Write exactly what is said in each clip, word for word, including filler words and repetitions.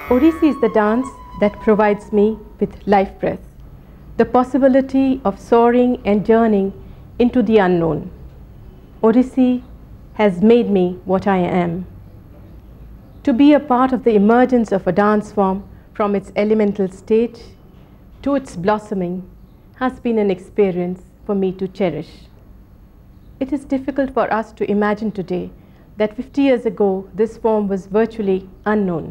Odissi is the dance that provides me with life breath, the possibility of soaring and journeying into the unknown. Odissi has made me what I am. To be a part of the emergence of a dance form from its elemental state to its blossoming has been an experience for me to cherish. It is difficult for us to imagine today that fifty years ago this form was virtually unknown.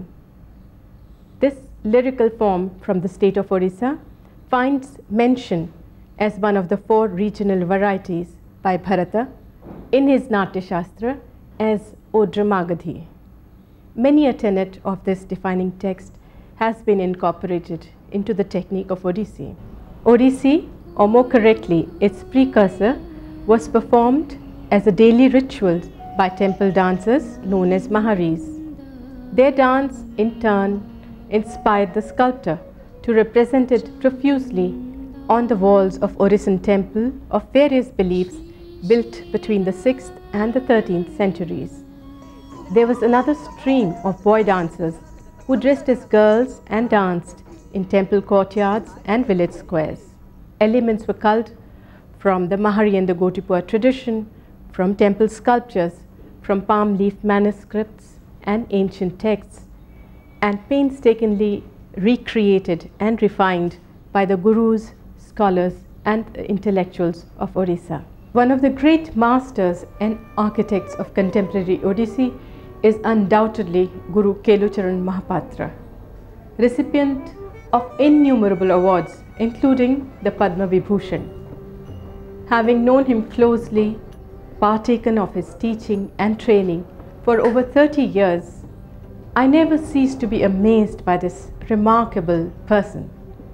This lyrical form from the state of Odisha finds mention as one of the four regional varieties by Bharata in his Natya Shastra as Odra Magadhi. Many a tenet of this defining text has been incorporated into the technique of Odissi. Odissi, or more correctly its precursor, was performed as a daily ritual by temple dancers known as Maharis. Their dance in turn inspired the sculptor to represent it profusely on the walls of Orissan temple of various beliefs built between the sixth and the thirteenth centuries. There was another stream of boy dancers who dressed as girls and danced in temple courtyards and village squares. Elements were culled from the Mahari and the Gotipua tradition, from temple sculptures, from palm leaf manuscripts and ancient texts, and painstakingly recreated and refined by the gurus, scholars and intellectuals of Odisha. One of the great masters and architects of contemporary Odissi is undoubtedly Guru Kelucharan Mahapatra, recipient of innumerable awards including the Padma Vibhushan. Having known him closely, partaken of his teaching and training for over thirty years, I never cease to be amazed by this remarkable person.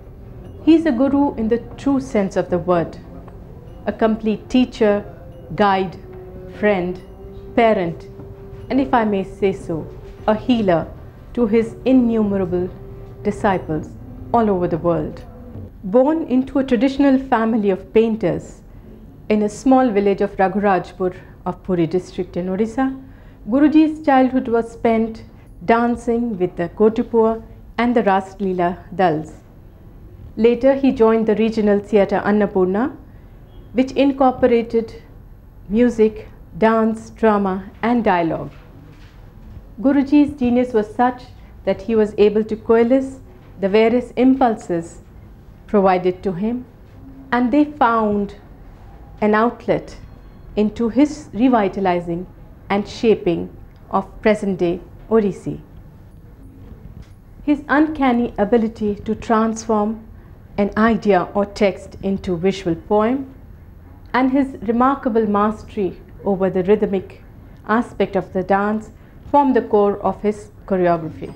He is a guru in the true sense of the word, a complete teacher, guide, friend, parent, and if I may say so, a healer to his innumerable disciples all over the world. Born into a traditional family of painters in a small village of Raghurajpur of Puri district in Odisha, Guruji's childhood was spent dancing with the Gotipua and the Ras Leela Dals. Later he joined the regional theatre Annapurna, which incorporated music, dance, drama and dialogue. Guruji's genius was such that he was able to coalesce the various impulses provided to him, and they found an outlet into his revitalizing and shaping of present-day Odissi. His uncanny ability to transform an idea or text into visual poem and his remarkable mastery over the rhythmic aspect of the dance form the core of his choreography.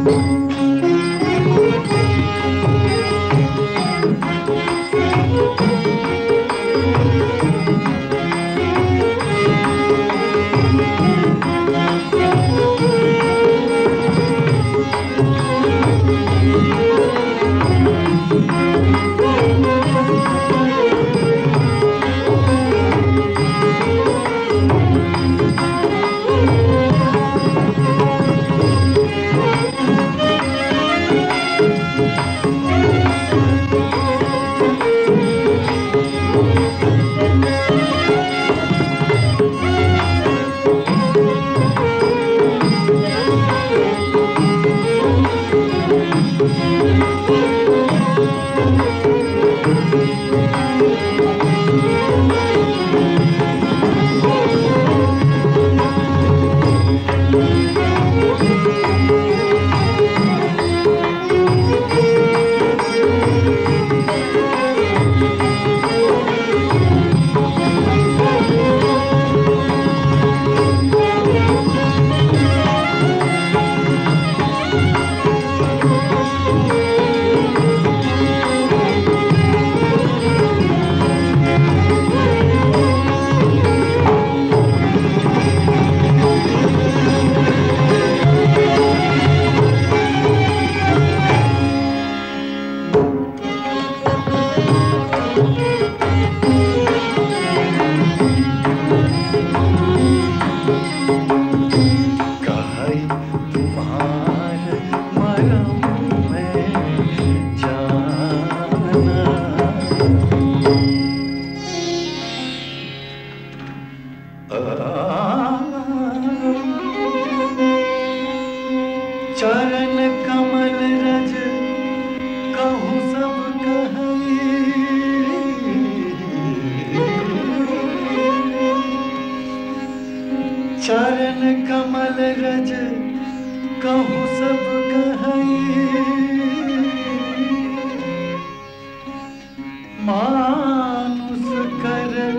चरण कमल रज कहूँ सब कहई, चरण कमल रज कहूँ सब कहई, मानुष करन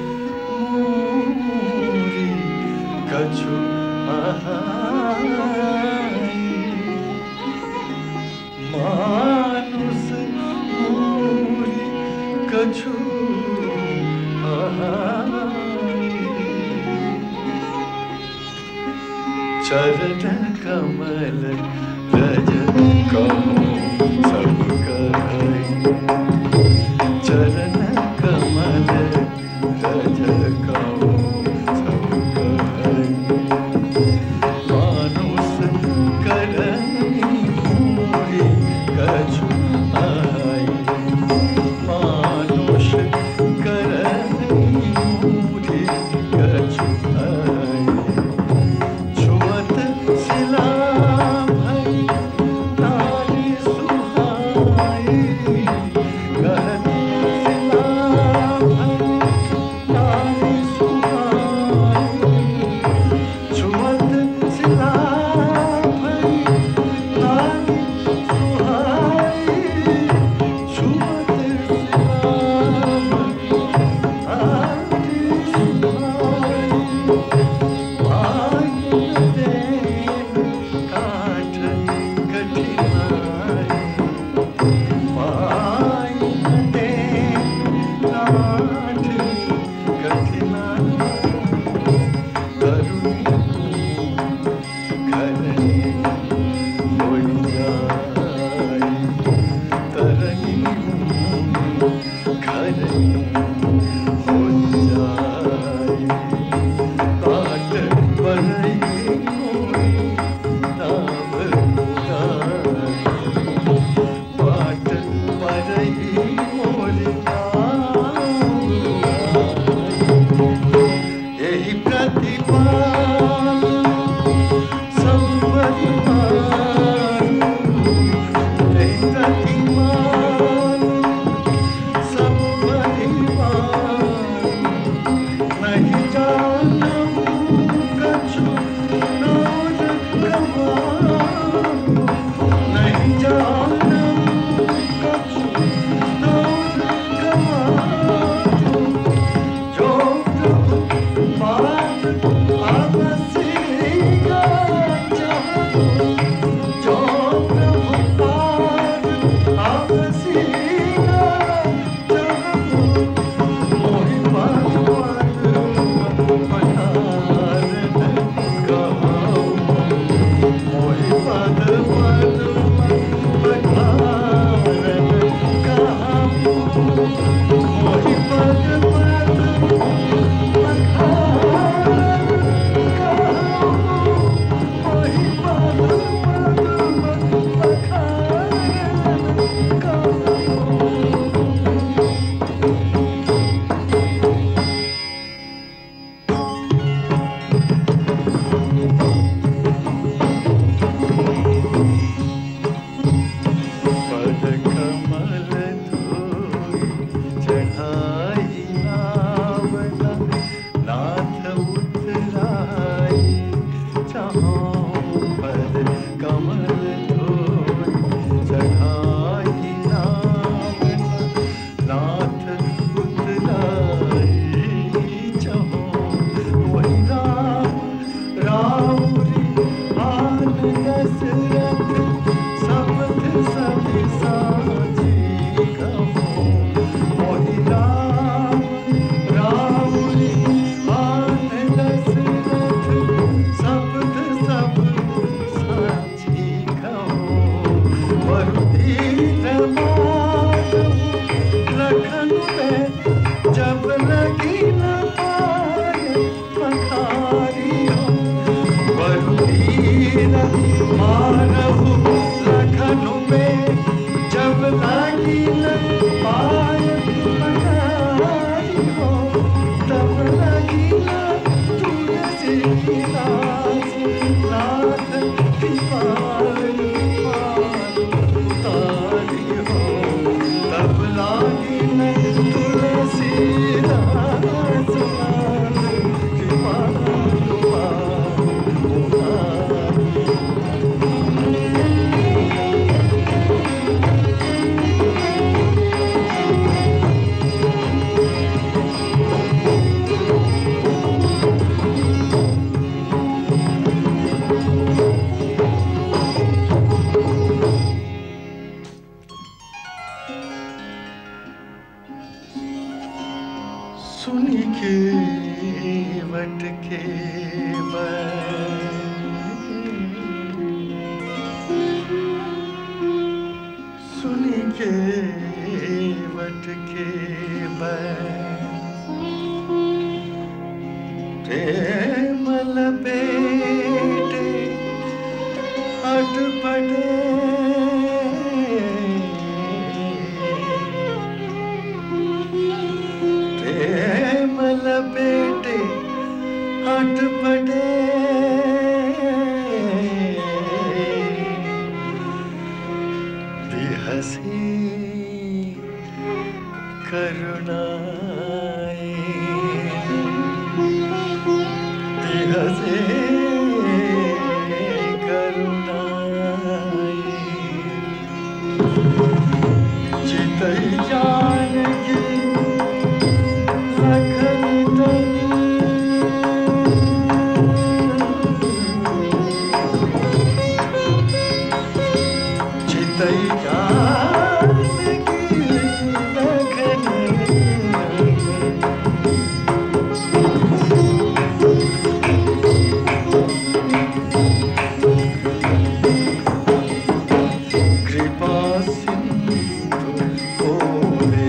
मूरी कछु मानुष मूरी कछु चरण कमल रज कहूँ सब कहई, चरण कमल रज कहूँ सब कहई, मानुष करन मूरी कछु आई, मानुष करन मूरी कछु आई, छुअत शिला भई नारी कृपा सिंधु बोले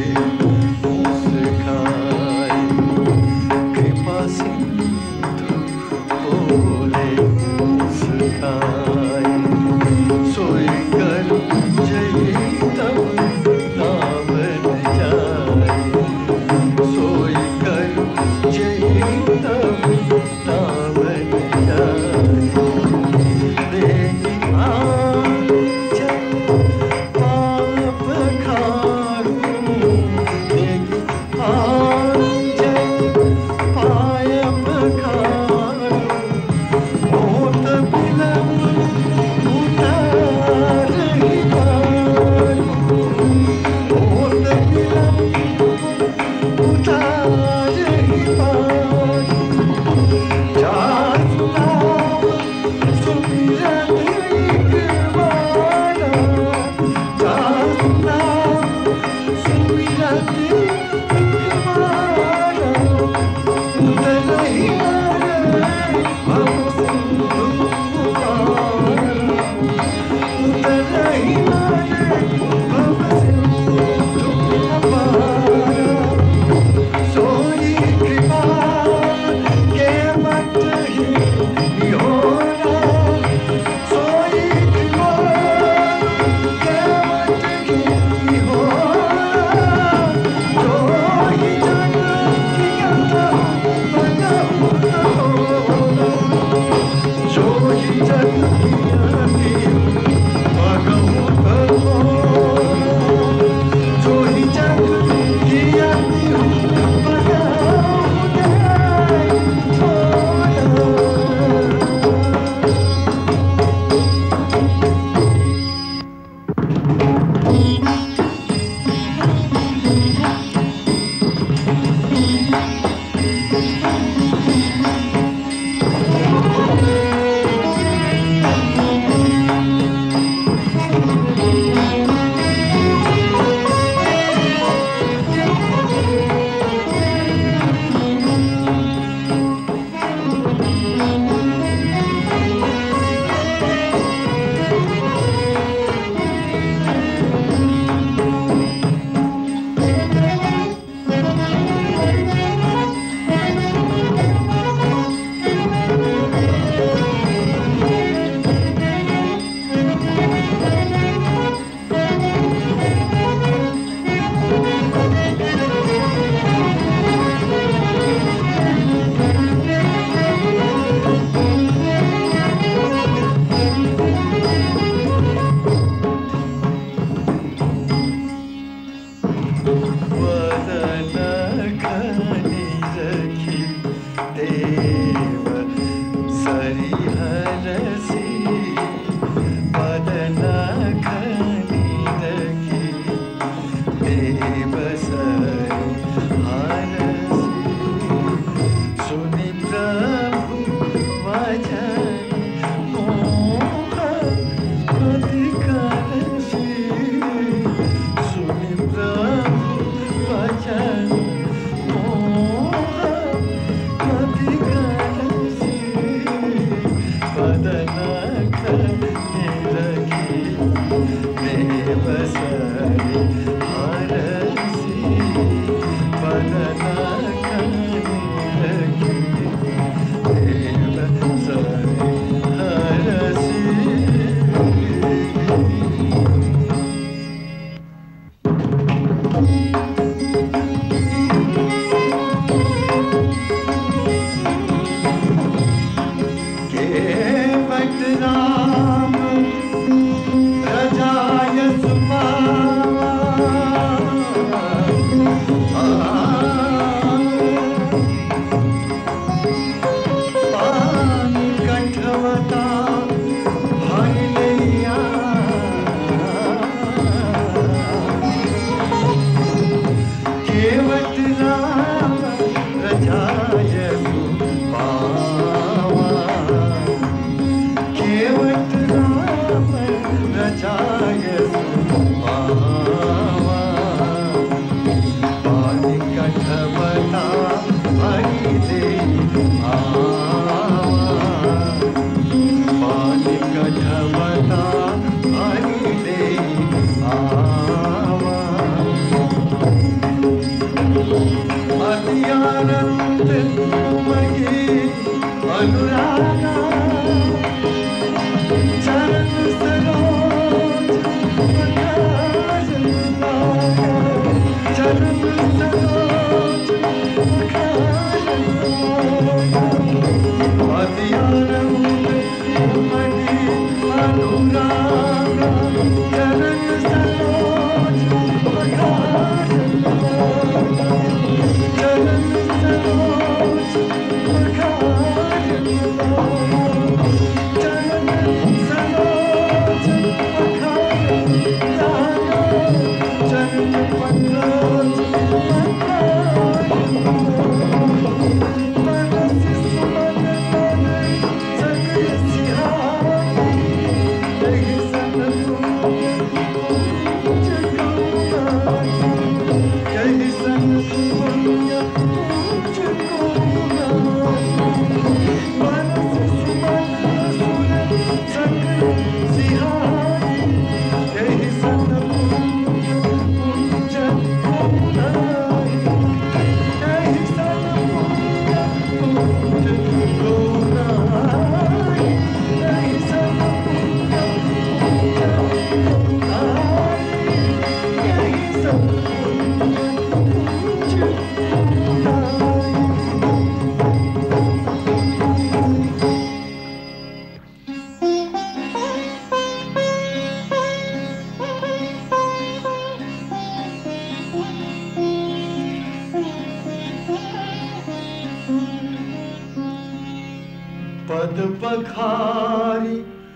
पद पखारी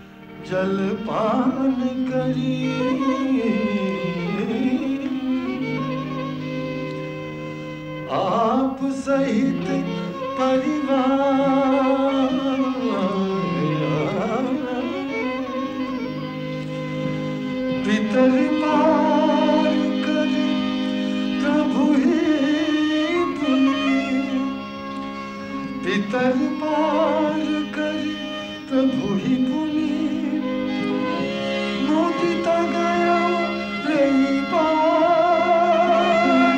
जलपान करी, आप सहित परिवार पितर पार करे प्रभु ही पुण्य, पितर पार करे प्रभु ही पुण्य, मोदित गया रही पार,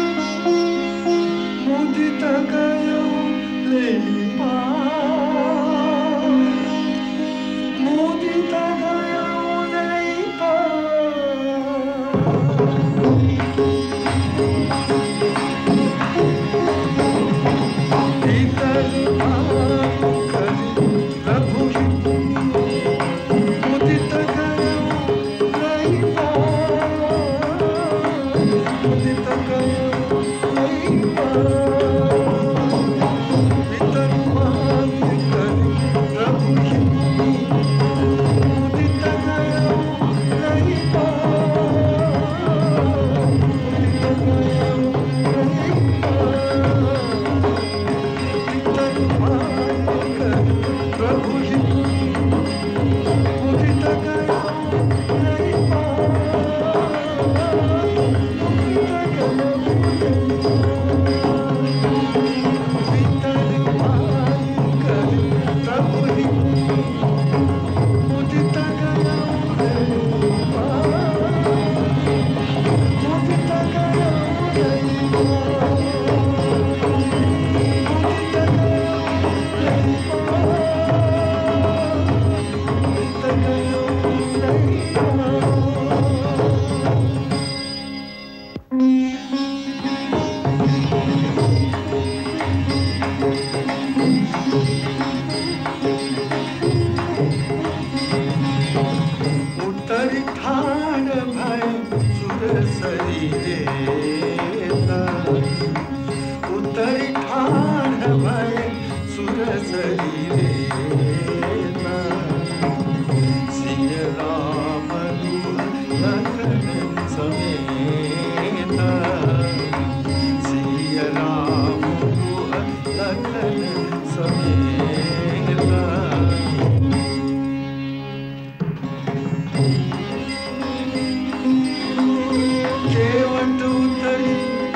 मोदित गया रही पार, मोदित गया रही पार। भीतर पार करे प्रभु ही मुदित गया रही पार, मुदित गया रही पार। भीतर पार करे प्रभु ही मुदित गया रही पार, मुदित गया रही पार। प्रभु ही मुदित गया रही उतरी ठाण भय सुर शरीरे, उतरी ठाण भय सुर शरीरे, सिय राम लखन समेत, सिय राम लखन समेत। केवट उतरी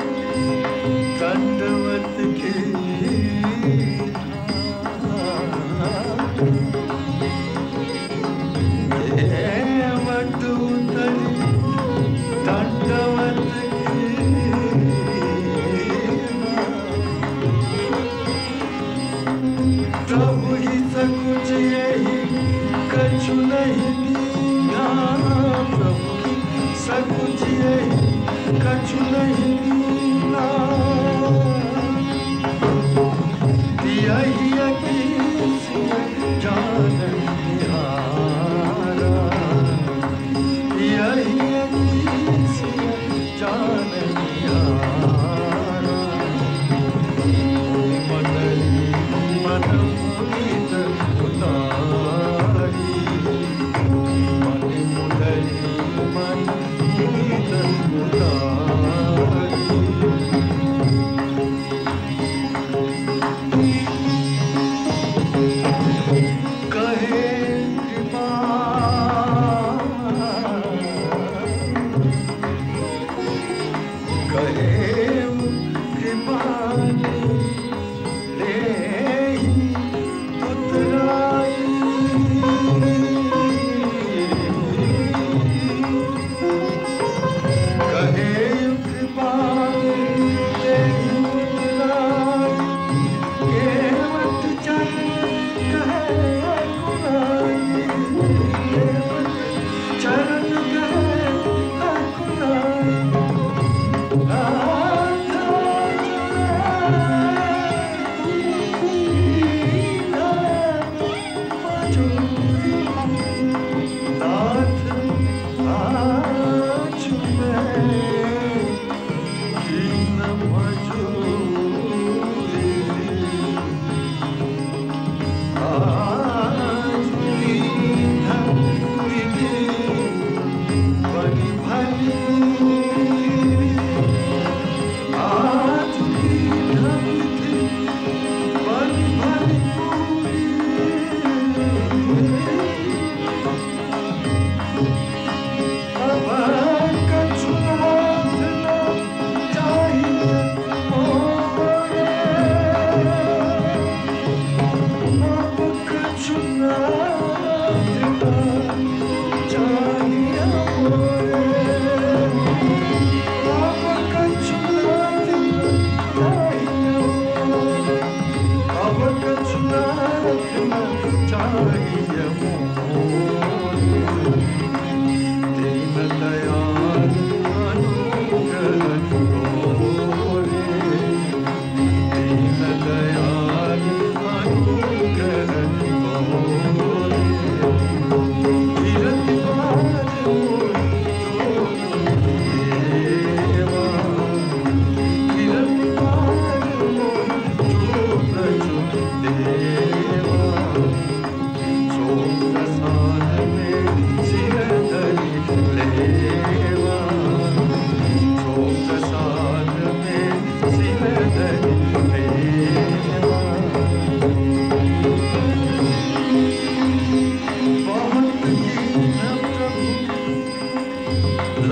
दंडवत के केवट उतरी दंडवत के, प्रभु ही सकुच यही कछु नहीं दीना,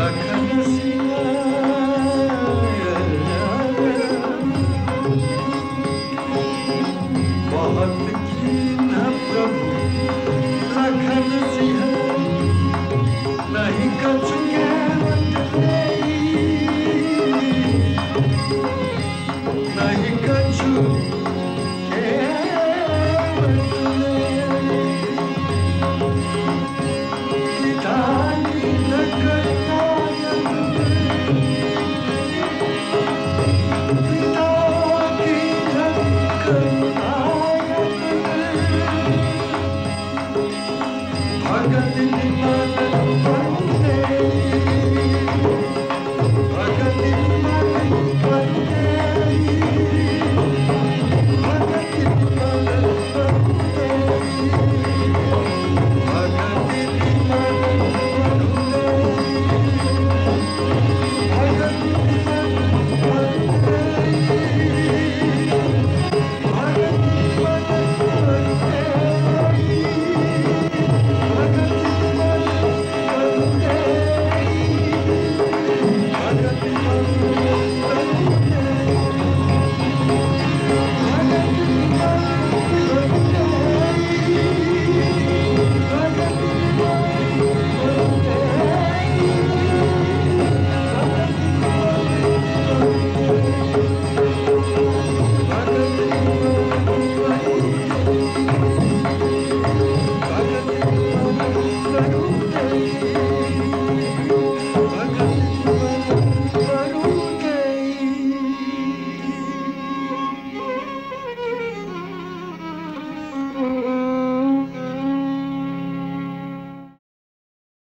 लखन सिया बहुत कीन्हा प्रभु लखन सिंह नहीं कछ